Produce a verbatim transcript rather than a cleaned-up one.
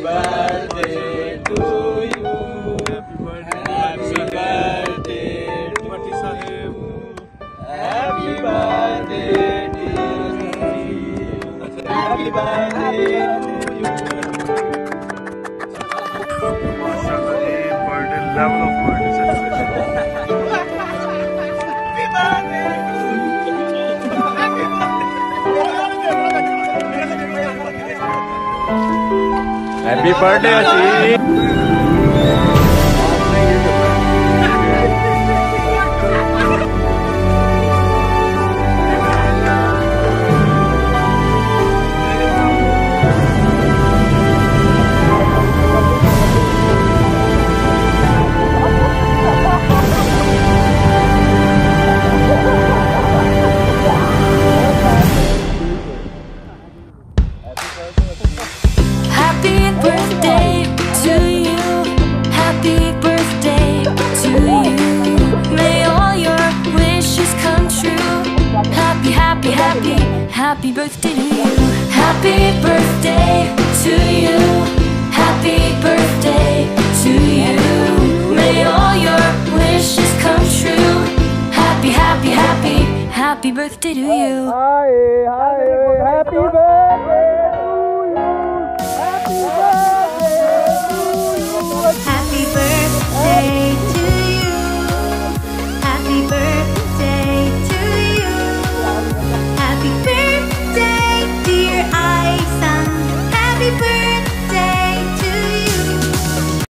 birthday to you. Happy birthday to Haseeb. Happy birthday dear Haseeb. Happy birthday to you. माशाल्लाह ये birthday level of birthday celebration happy birthday Haseeb Happy birthday to you. Happy birthday to you. May all your wishes come true. Happy, happy, happy, happy birthday to you. Happy birthday to you. Happy birthday to you. May all your wishes come true. Happy, happy, happy, happy birthday to you. Hi, hi, happy birthday.